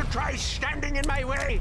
try standing in my way!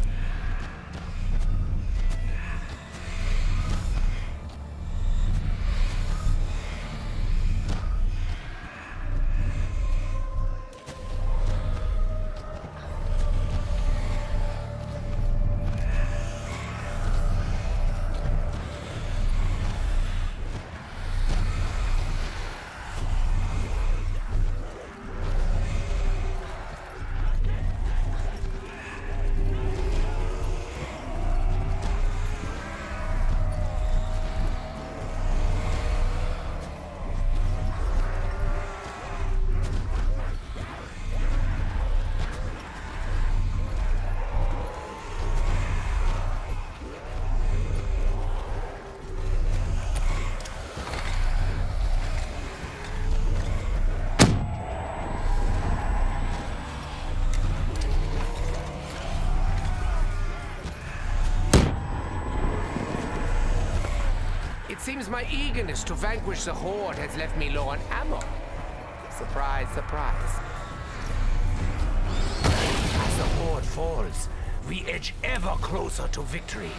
It seems my eagerness to vanquish the Horde has left me low on ammo. Surprise, surprise. As the Horde falls, we edge ever closer to victory.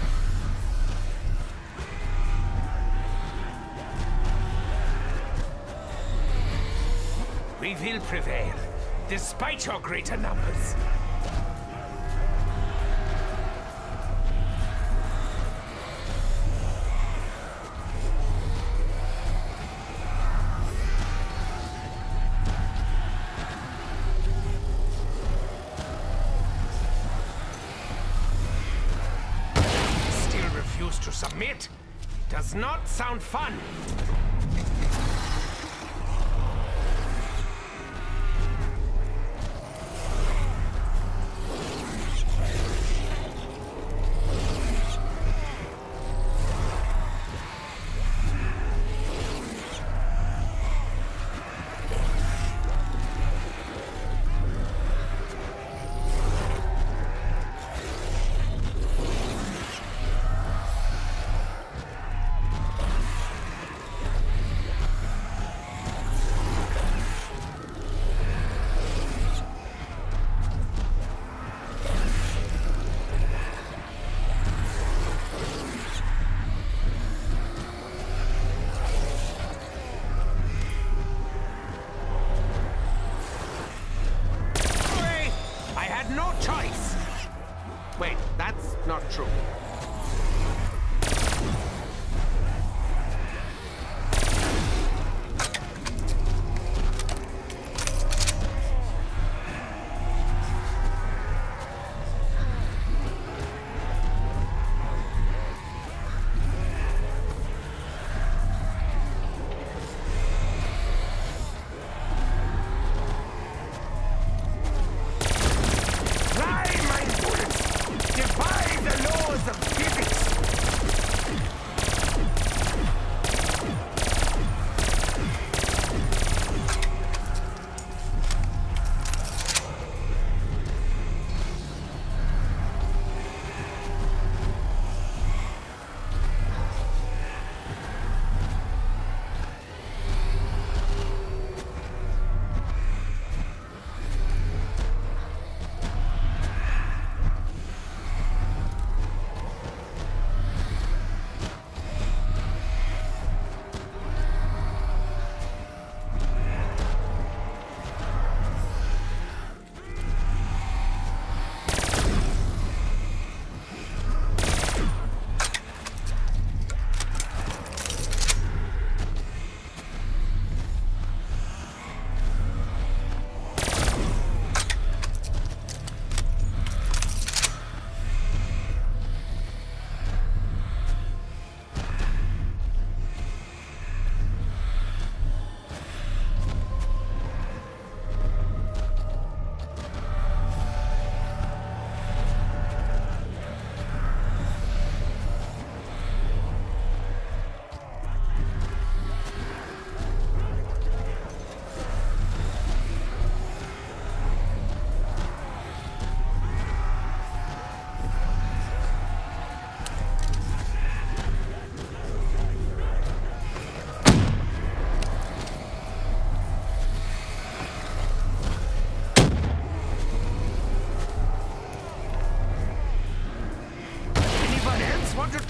We will prevail, despite your greater numbers. To submit does not sound fun.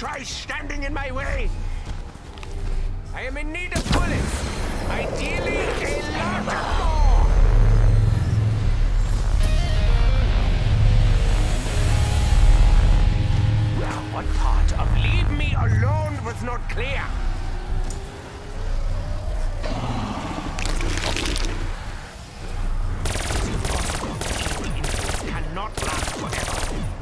try standing in my way. I am in need of bullets. Ideally, a lot more. What part of leave me alone was not clear? Cannot last forever.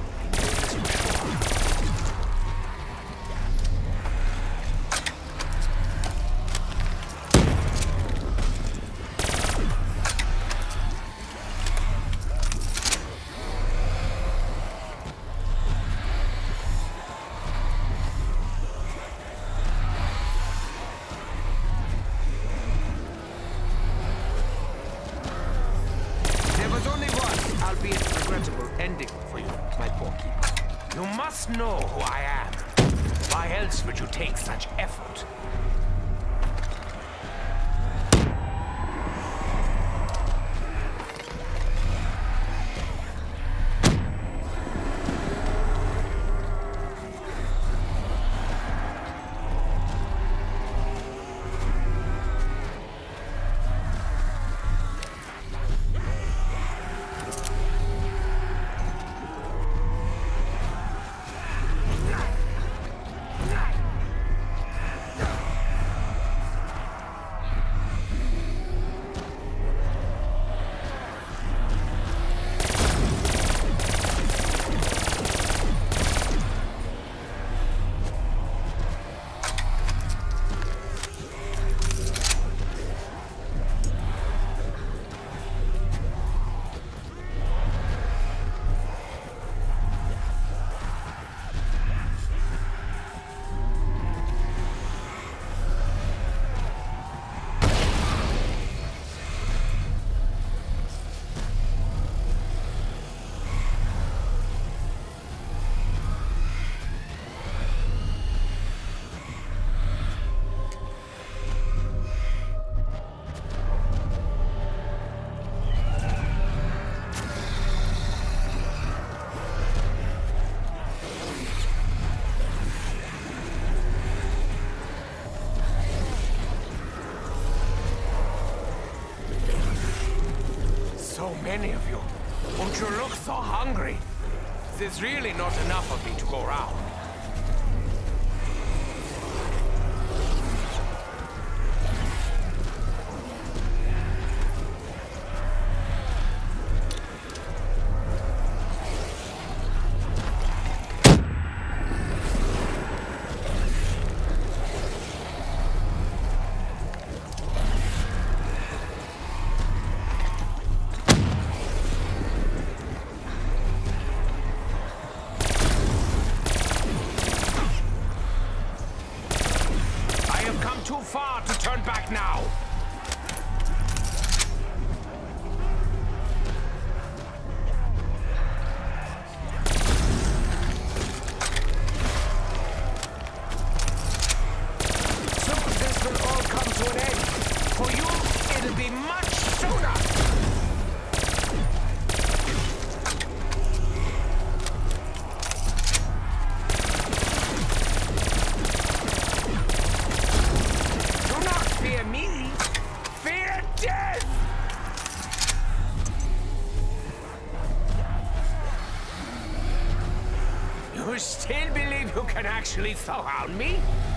Ending for you, my poor keeper. You must know who I am. Why else would you take such effort? So many of you. Won't you look so hungry? There's really not enough of me to go around. Too far to turn back now. Soon this will all come to an end. For you, it'll be much sooner. Fear me. Fear death! You still believe you can actually surround me?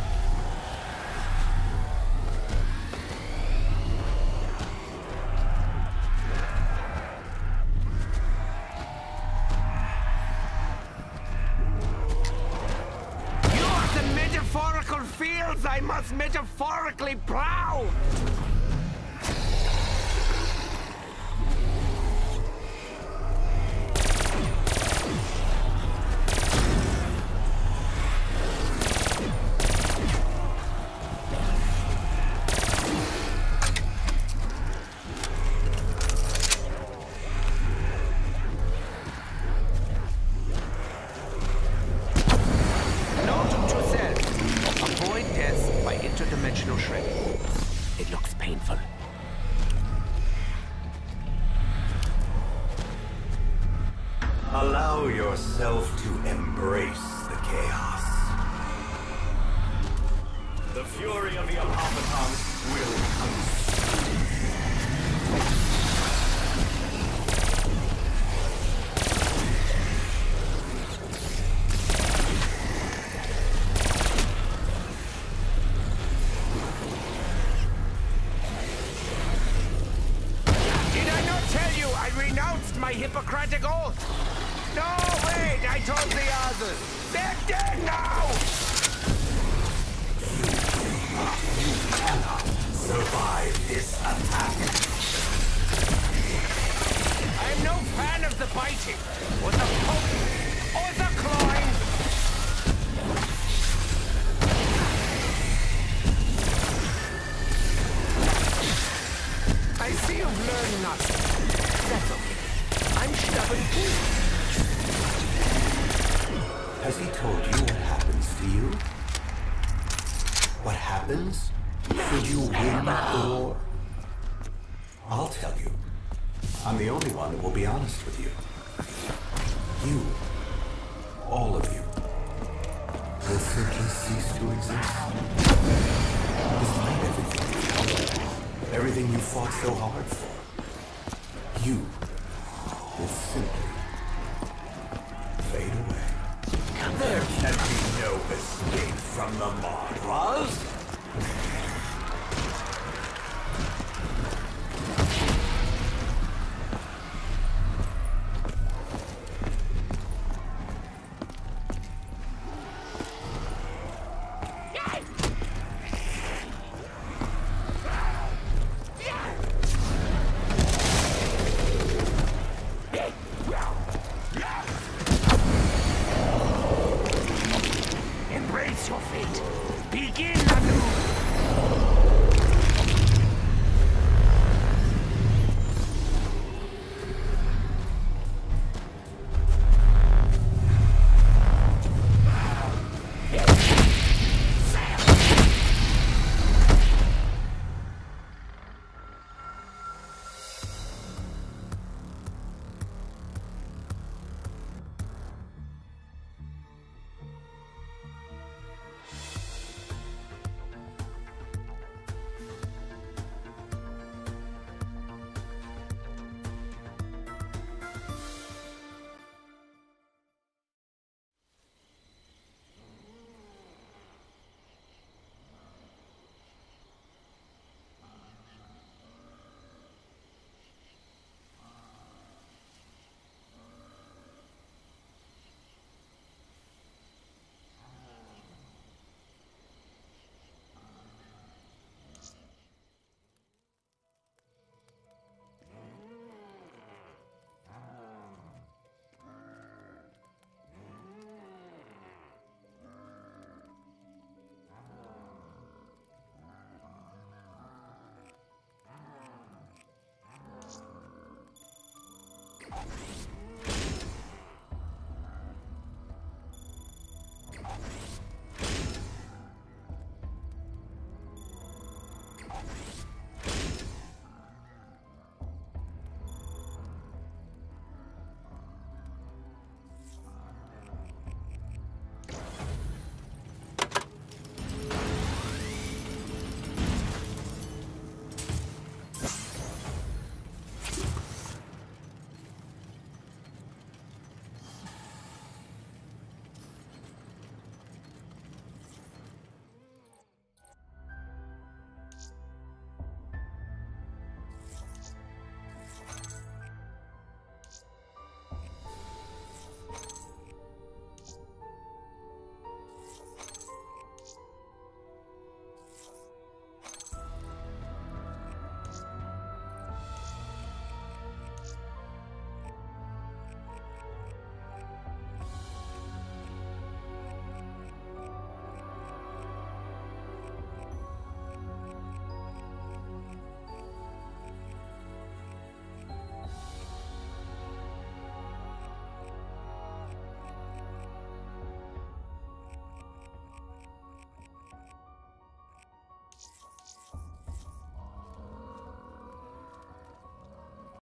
Metaphorical fields I must metaphorically plow! Interdimensional shrink. It looks painful. Allow yourself to embrace the chaos. fury of the automatons will consume. Did I not tell you I renounced my Hippocratic oath? No, wait, I told the others. They're dead now! You cannot survive this attack. I'm no fan of the biting, or the poking, or the clawing. I see you've learned nothing. That's okay. I'm stubborn too. Has he told you what happens to you? What happens should you win the war? I'll tell you. I'm the only one that will be honest with you. You, all of you, will simply cease to exist. Despite everything you fought so hard for, you will simply fade away. There can be no escape from the Madras. Embrace your fate. Begin anew.